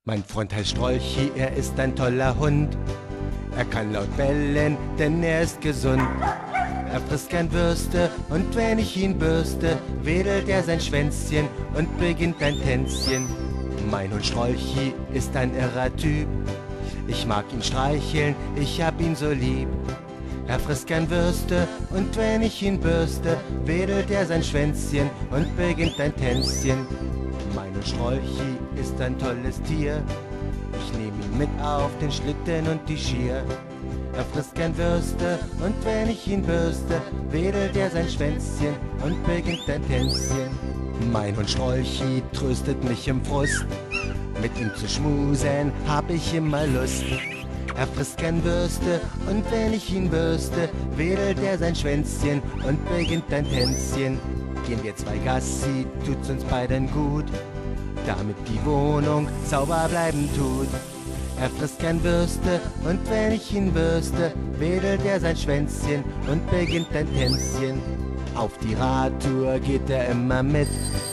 Mein Freund heißt Strolchi, er ist ein toller Hund. Er kann laut bellen, denn er ist gesund. Er frisst gern Würste und wenn ich ihn bürste, wedelt er sein Schwänzchen und beginnt ein Tänzchen. Mein Hund Strolchi ist ein irrer Typ. Ich mag ihn streicheln, ich hab ihn so lieb. Er frisst gern Würste und wenn ich ihn bürste, wedelt er sein Schwänzchen und beginnt ein Tänzchen. Mein Hund Strolchi ist ein tolles Tier. Ich nehm ihn mit auf den Schlitten und die Schier. Er frisst gern Würste und wenn ich ihn bürste, wedelt er sein Schwänzchen und beginnt ein Tänzchen. Mein Hund Strolchi tröstet mich im Frust. Mit ihm zu schmusen hab ich immer Lust. Er frisst gern Würste und wenn ich ihn bürste, wedelt er sein Schwänzchen und beginnt ein Tänzchen. Gehen wir zwei Gassi, tut's uns beiden gut, damit die Wohnung sauber bleiben tut. Er frisst gern Würste und wenn ich ihn bürste, wedelt er sein Schwänzchen und beginnt ein Tänzchen. Auf die Radtour geht er immer mit.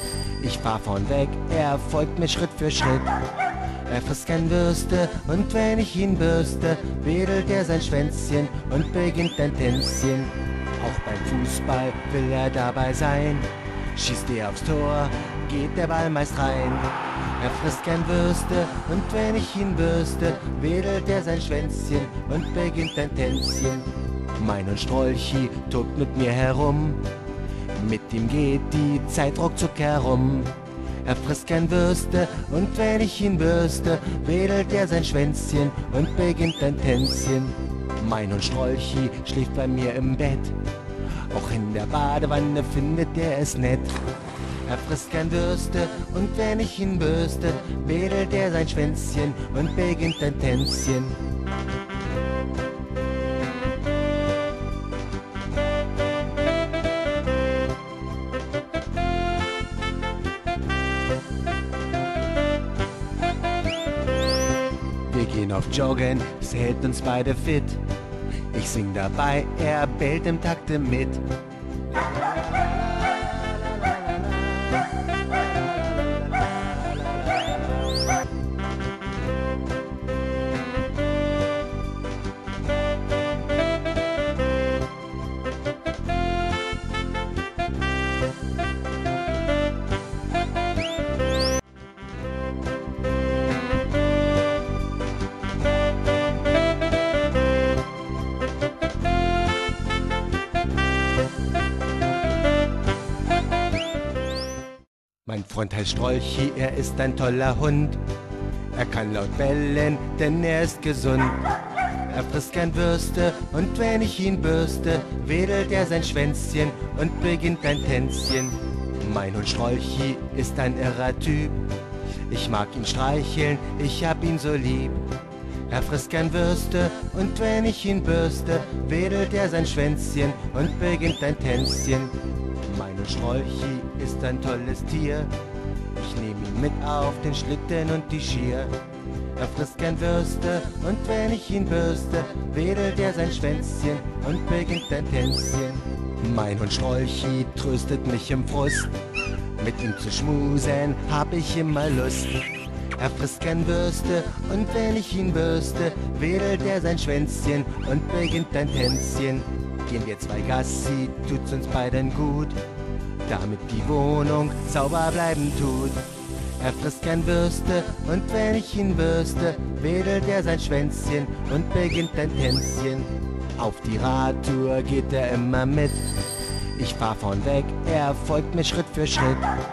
Ich fahr vorn weg, er folgt mir Schritt für Schritt. Er frisst gern Würste und wenn ich ihn bürste, wedelt er sein Schwänzchen und beginnt ein Tänzchen. Auch beim Fußball will er dabei sein. Schießt er aufs Tor, geht der Ball meist rein. Er frisst gern Würste und wenn ich ihn bürste, wedelt er sein Schwänzchen und beginnt ein Tänzchen. Mein Hund Strolchi tobt mit mir herum. Mit ihm geht die Zeit ruckzuck herum. Er frisst gern Würste und wenn ich ihn bürste, wedelt er sein Schwänzchen und beginnt ein Tänzchen. Mein Hund Strolchi schläft bei mir im Bett. Auch in der Badewanne findet er es nett. Er frisst gern Würste und wenn ich ihn bürste, wedelt er sein Schwänzchen und beginnt ein Tänzchen. Wir gehen auf Joggen, es hält uns beide fit. Ich sing dabei, er bellt im Takte mit. Mein Freund heißt Strolchi, er ist ein toller Hund. Er kann laut bellen, denn er ist gesund. Er frisst gern Würste und wenn ich ihn bürste, wedelt er sein Schwänzchen und beginnt ein Tänzchen. Mein Hund Strolchi ist ein irrer Typ. Ich mag ihn streicheln, ich hab ihn so lieb. Er frisst gern Würste und wenn ich ihn bürste, wedelt er sein Schwänzchen und beginnt ein Tänzchen. Mein Hund Strolchi ist ein tolles Tier. Ich nehm ihn mit auf den Schlitten und die Schier. Er frisst gern Würste und wenn ich ihn bürste, wedelt er sein Schwänzchen und beginnt ein Tänzchen. Mein Hund Strolchi tröstet mich im Frust. Mit ihm zu schmusen hab ich immer Lust. Er frisst gern Würste und wenn ich ihn bürste, wedelt er sein Schwänzchen und beginnt ein Tänzchen. Gehen wir zwei Gassi, tut's uns beiden gut, damit die Wohnung sauber bleiben tut. Er frisst gern Würste und wenn ich ihn bürste, wedelt er sein Schwänzchen und beginnt ein Tänzchen. Auf die Radtour geht er immer mit. Ich fahr vorn weg, er folgt mir Schritt für Schritt.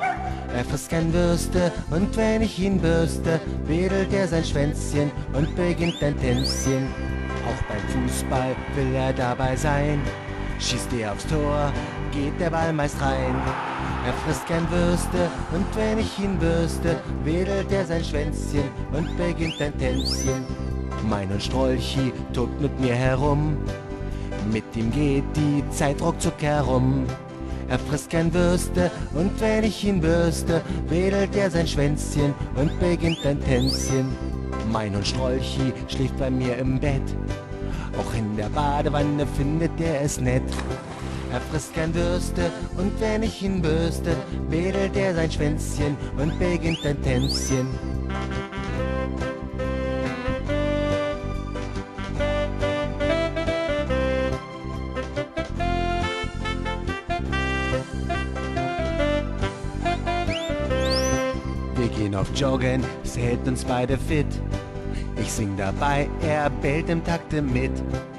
Er frisst gern Würste und wenn ich ihn bürste, wedelt er sein Schwänzchen und beginnt ein Tänzchen. Auch beim Fußball will er dabei sein. Schießt er aufs Tor, geht der Ball meist rein. Er frisst gern Würste und wenn ich ihn bürste, wedelt er sein Schwänzchen und beginnt ein Tänzchen. Mein Hund Strolchi tobt mit mir herum. Mit ihm geht die Zeit ruckzuck herum. Er frisst gern Würste und wenn ich ihn bürste, wedelt er sein Schwänzchen und beginnt ein Tänzchen. Mein Hund Strolchi schläft bei mir im Bett. Auch in der Badewanne findet er es nett. Er frisst gern Würste und wenn ich ihn bürste, wedelt er sein Schwänzchen und beginnt ein Tänzchen. gehen auf Joggen, es hält uns beide fit. Ich sing dabei, er bellt im Takte mit.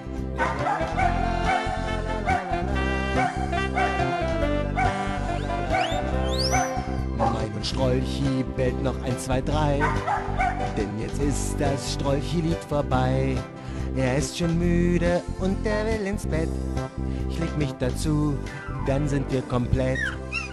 Mein Strolchi bellt noch 1, 2, 3, denn jetzt ist das Strolchi-Lied vorbei. Er ist schon müde und er will ins Bett. Ich leg mich dazu, dann sind wir komplett.